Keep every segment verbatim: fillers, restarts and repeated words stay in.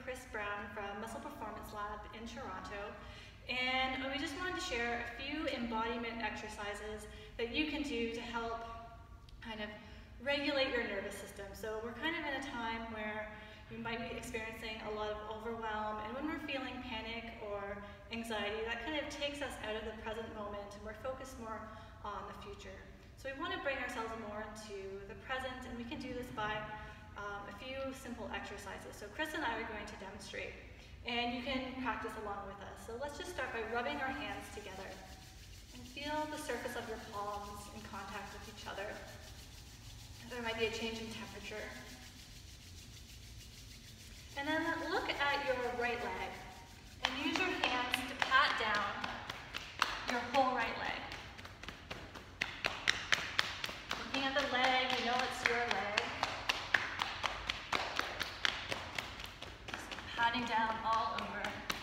Chris Brown from Muscle Performance Lab in Toronto, and we just wanted to share a few embodiment exercises that you can do to help kind of regulate your nervous system. So we're kind of in a time where we might be experiencing a lot of overwhelm, and when we're feeling panic or anxiety, that kind of takes us out of the present moment and we're focused more on the future. So we want to bring ourselves more to the present, and we can do this by um, a few simple exercises. So Chris and I are going to demonstrate, and you can practice along with us. So let's just start by rubbing our hands together and feel the surface of your palms in contact with each other. There might be a change in temperature. And then look at your right leg and use your hands to pat down your whole right leg. Looking at the leg, you know it's your leg. Just patting down all over.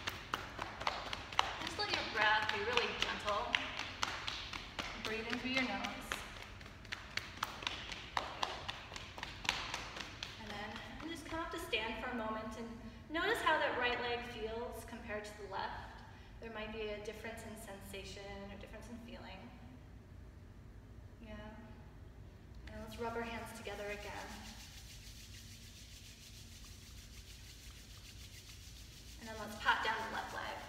Just let your breath be really gentle. Breathing through your nose. Come up to stand for a moment and notice how that right leg feels compared to the left. There might be a difference in sensation or difference in feeling. Yeah. And let's rub our hands together again. And then let's pat down the left leg.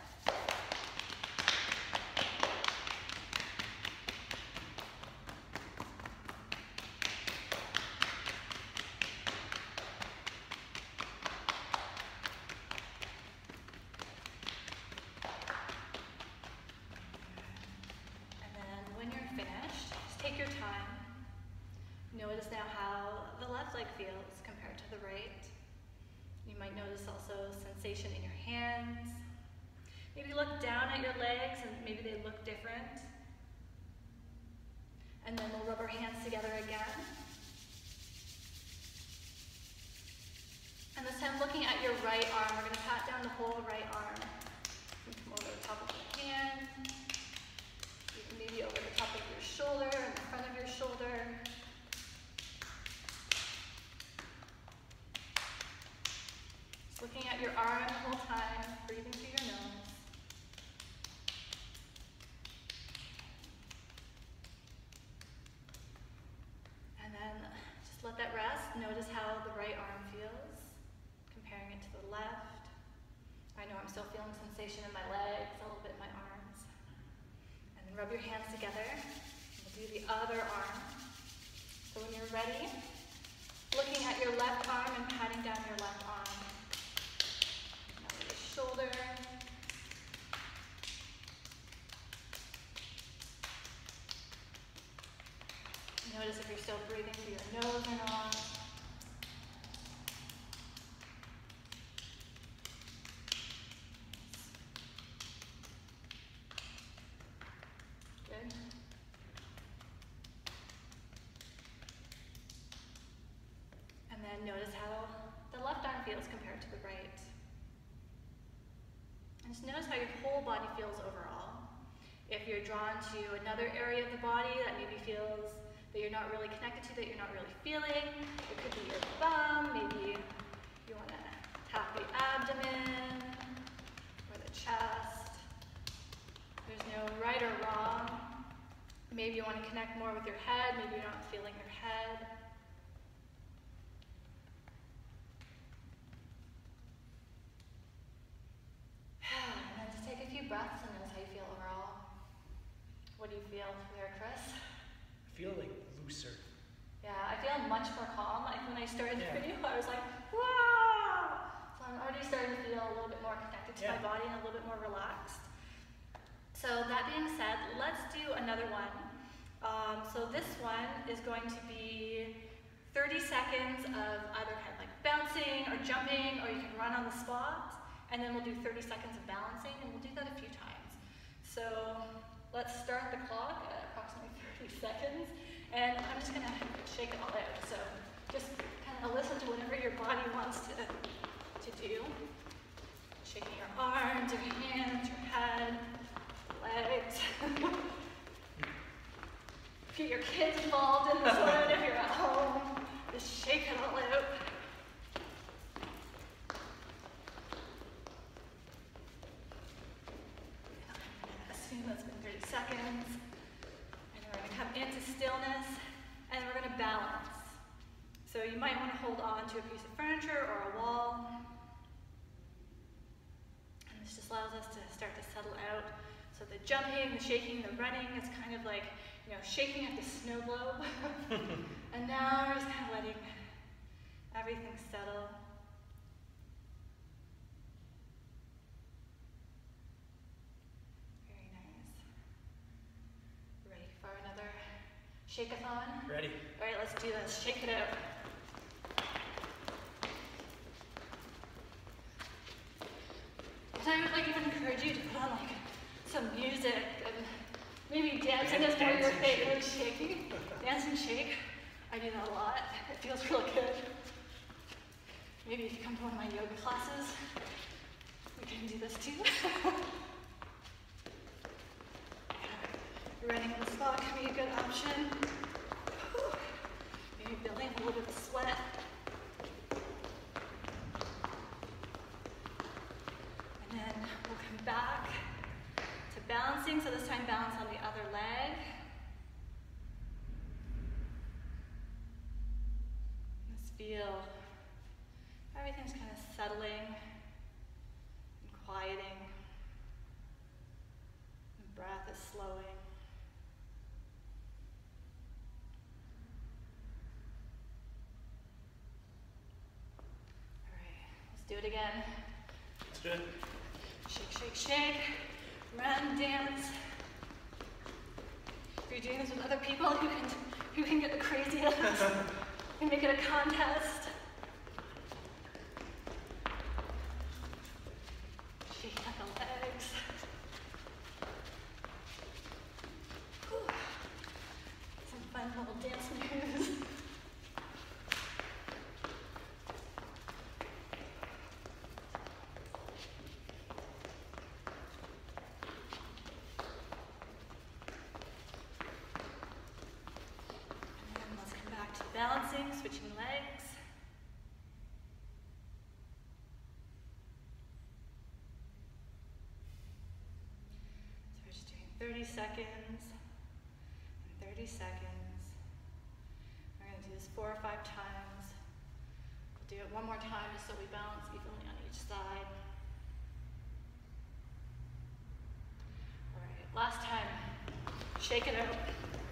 Take your time. Notice now how the left leg feels compared to the right. You might notice also sensation in your hands. Maybe look down at your legs and maybe they look different. And then we'll rub our hands together again. And this time looking at your right arm, we're going to pat down the whole right arm. And come over the top of the hand. Maybe over the top of your shoulder and the front of your shoulder. Just looking at your arm the whole time, breathing through your nose. And then just let that rest. Notice how the right arm feels, comparing it to the left. I know I'm still feeling sensation in my legs, a little bit in my arms. Rub your hands together. We'll do the other arm. So when you're ready, looking at your left arm and patting down your left arm. Now your shoulder. Notice if you're still breathing through your nose or not. And notice how the left arm feels compared to the right. And just notice how your whole body feels overall. If you're drawn to another area of the body that maybe feels that you're not really connected to, that you're not really feeling, it could be your bum, maybe you want to tap the abdomen or the chest. There's no right or wrong. Maybe you want to connect more with your head, maybe you're not feeling your head. Breaths and notice how you feel overall. What do you feel there, Chris? I feel like looser. Yeah, I feel much more calm. Like when I started yeah. the video, I was like, wow! So I'm already starting to feel a little bit more connected to yeah. my body and a little bit more relaxed. So that being said, let's do another one. Um, so this one is going to be thirty seconds of either kind of like bouncing or jumping, or you can run on the spot. And then we'll do thirty seconds of balancing, and we'll do that a few times. So let's start the clock at approximately thirty seconds, and I'm just gonna shake it all out. So just kind of listen to whatever your body wants to, to do. Shaking your arms, your hands, your head, legs. Get your kids involved in this one if you're at home. Just shake it all out. seconds. And we're going to come into stillness, and we're going to balance. So you might want to hold on to a piece of furniture or a wall. And this just allows us to start to settle out. So the jumping, the shaking, the running, it's kind of like, you know, shaking at the snow globe. And now we're just kind of letting everything settle. Very nice. Ready for another shake-a-thon? Ready. All right, let's do this. Shake it out. And I would like even encourage you to put on like some music and maybe dancing is more your favorite than shaking. Dance and shake. I do that a lot. It feels really good. Maybe if you come to one of my yoga classes, we can do this too. Running on the spot can be a good option. Maybe building a little bit of sweat. And then we'll come back to balancing. So this time balance on the other leg. Let's feel everything's kind of settling and quieting. The breath is slowing. Do it again. Let's do it. Shake, shake, shake. Run, dance. If you're doing this with other people who can who can get the craziest, and make it a contest. Shake out the legs. Whew. Some fun little dance moves. Balancing, switching legs. So we're just doing thirty seconds and thirty seconds. We're going to do this four or five times. We'll do it one more time just so we balance evenly on each side. All right, last time. Shake it out.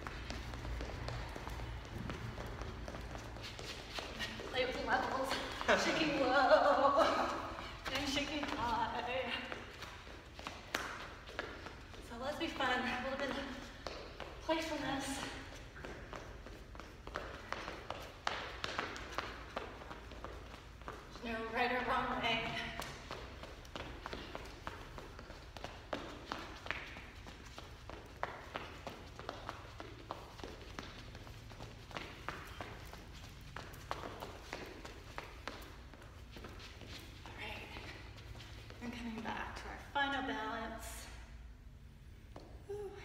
Play with the levels, shaking low and shaking high. So let's be fun, a little bit of playfulness. There's no right or wrong way. Coming back to our final balance. Whew.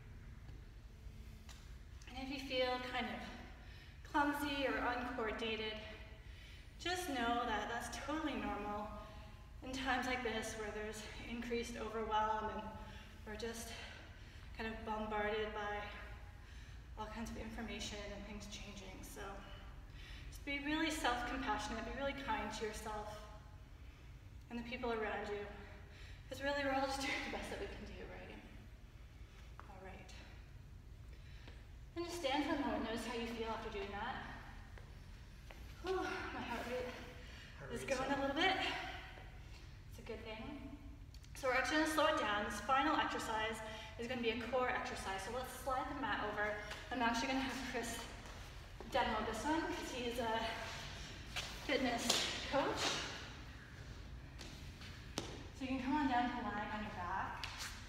And if you feel kind of clumsy or uncoordinated, just know that that's totally normal in times like this where there's increased overwhelm and we're just kind of bombarded by all kinds of information and things changing. So just be really self-compassionate, be really kind to yourself and the people around you. Because really we're all just doing the best that we can do, right? All right. And just stand for a moment, notice how you feel after doing that. Whew, my heart rate is going a little bit. It's a good thing. So we're actually gonna slow it down. This final exercise is gonna be a core exercise. So let's slide the mat over. I'm actually gonna have Chris demo this one because he's a fitness coach. So you can come on down to lying on your back.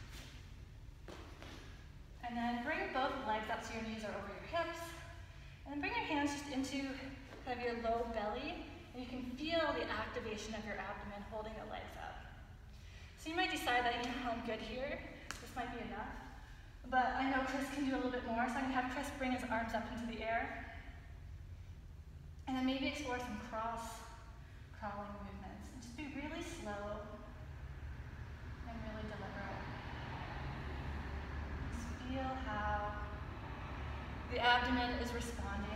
And then bring both legs up so your knees are over your hips. And then bring your hands just into kind of your low belly. And you can feel the activation of your abdomen holding the legs up. So you might decide that, you know, I'm good here. This might be enough. But I know Chris can do a little bit more. So I'm gonna have Chris bring his arms up into the air. And then maybe explore some cross crawling movements. And just be really slow. And really deliberate. Just feel how the abdomen is responding.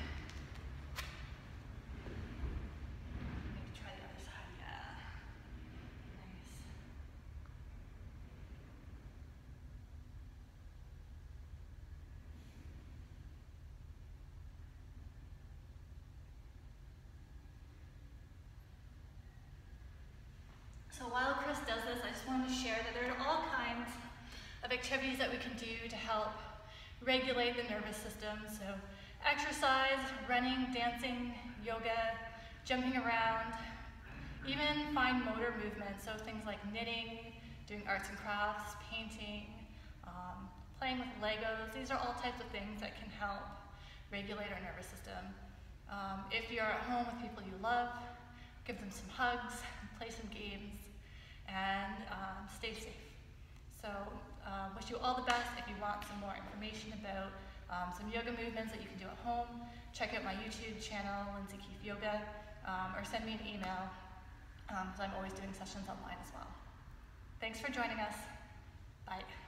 Maybe try the other side, yeah. Nice. So while Chris does this, I just wanted to share that there are all kinds of activities that we can do to help regulate the nervous system. So exercise, running, dancing, yoga, jumping around, even fine motor movement. So things like knitting, doing arts and crafts, painting, um, playing with Legos. These are all types of things that can help regulate our nervous system. Um, if you're at home with people you love, give them some hugs, play some games, and um, stay safe. So uh, wish you all the best. If you want some more information about um, some yoga movements that you can do at home, check out my YouTube channel, Lindsay Keefe Yoga, um, or send me an email, because um, I'm always doing sessions online as well. Thanks for joining us. Bye.